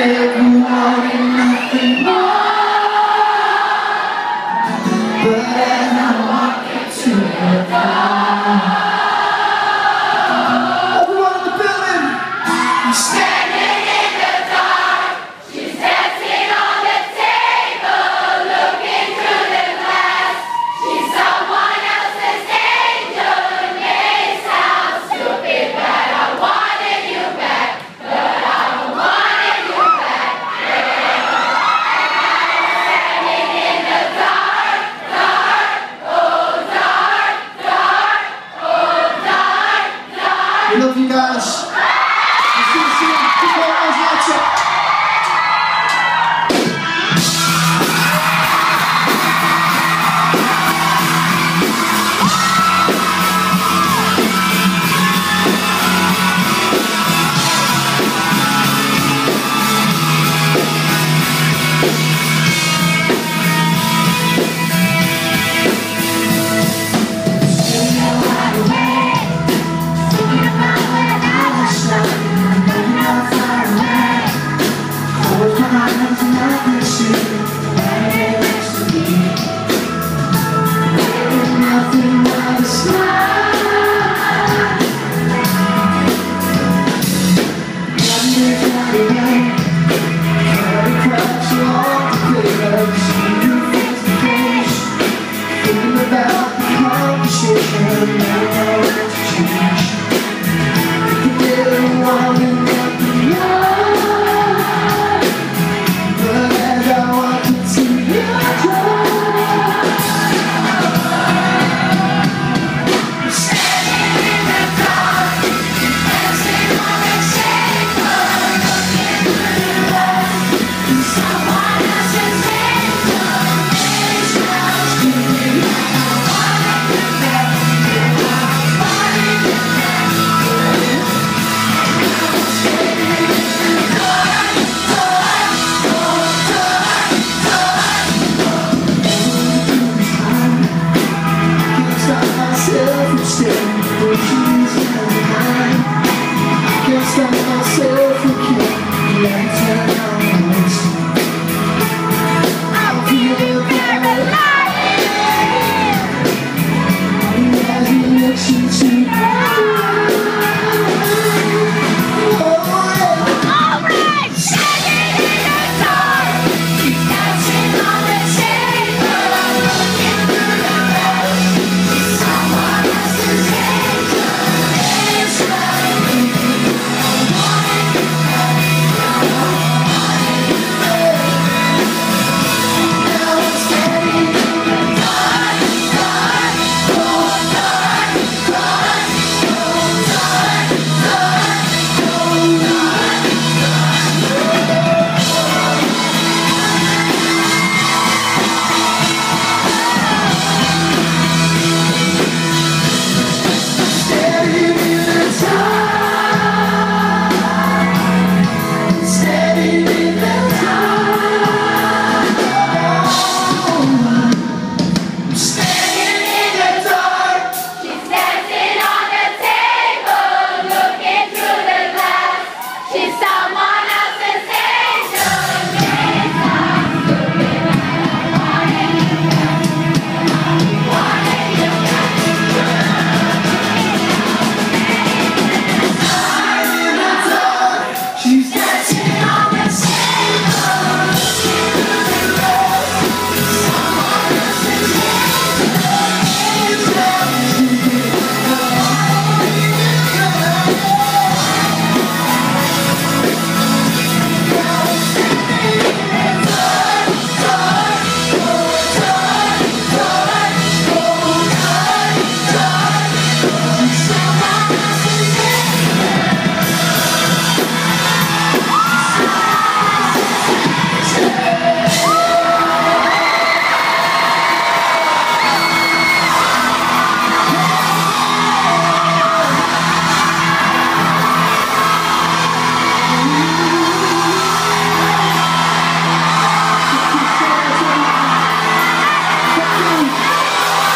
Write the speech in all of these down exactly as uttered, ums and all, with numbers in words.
never wanted nothing more, but as I walk into the dark, everyone in the building, I'm standing in the dark. She's dancing on the table, looking through the glass. She's someone else's angel. May sound stupid, but I wanted you back. But I don't want you back. Standing in the dark, dark, oh dark, dark, oh dark, dark. We love you guys. Let's do this again. Keep all those lights up.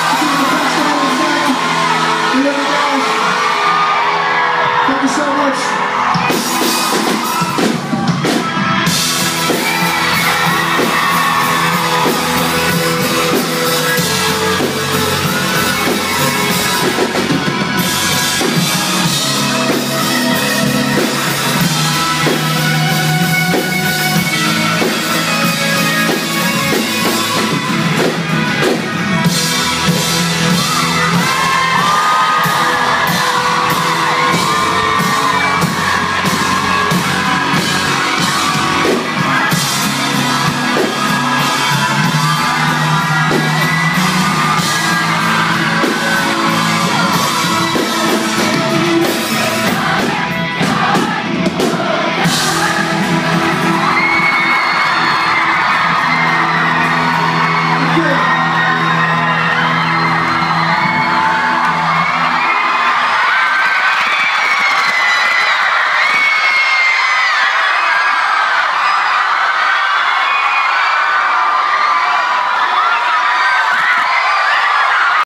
so much.